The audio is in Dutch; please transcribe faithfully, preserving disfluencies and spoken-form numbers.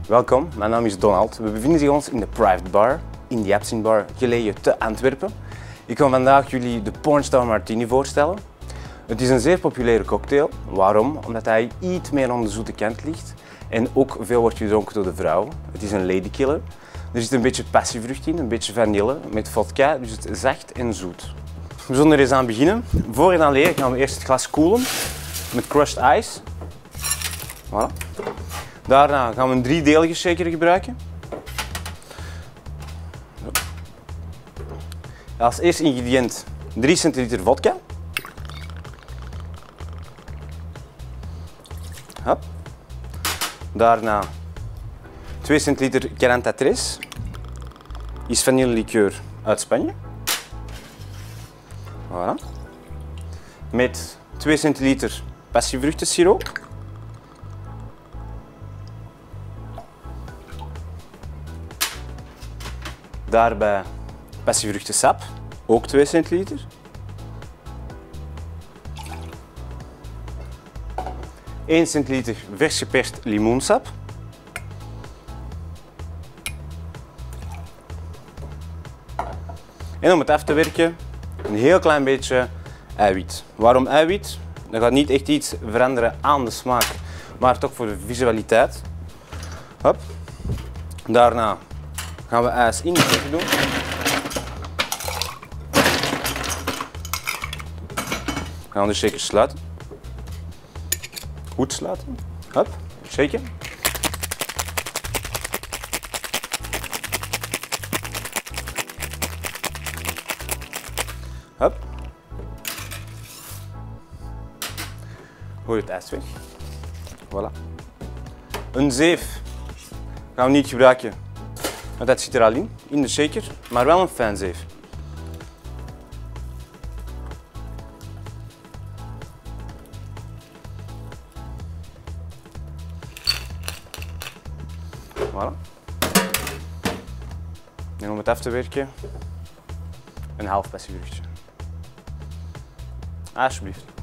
Welkom, mijn naam is Donald. We bevinden ons in de Private Bar, in de Absinthe Bar, gelegen te Antwerpen. Ik ga vandaag jullie de Pornstar Martini voorstellen. Het is een zeer populaire cocktail. Waarom? Omdat hij iets meer aan de zoete kant ligt en ook veel wordt gedronken door de vrouwen. Het is een ladykiller. Er zit een beetje passievrucht in, een beetje vanille met vodka, dus het is zacht en zoet. We zullen er eens aan beginnen. Voor je dan leren gaan we eerst het glas koelen met crushed ice. Voilà. Daarna gaan we een driedelige shaker gebruiken. Als eerste ingrediënt drie centiliter vodka. Hop. Daarna twee centiliter quaranta tres. Is vanillelikeur uit Spanje. Voilà. Met twee centiliter passievruchtensiroop. Daarbij passievruchtensap, ook twee centiliter. één centiliter vers geperst limoensap. En om het af te werken, een heel klein beetje eiwit. Waarom eiwit? Dat gaat niet echt iets veranderen aan de smaak, maar toch voor de visualiteit. Hop. Daarna gaan we ijs in de shaker doen. Gaan we de shaker sluiten. Goed sluiten. Hop, shaken. Hop. Gooi het ijs weg. Voilà. Een zeef gaan we niet gebruiken. Want dat zit er al in, in de shaker, maar wel een fijn zeef. Voilà. En om het af te werken, een half passievruchtje. Alsjeblieft.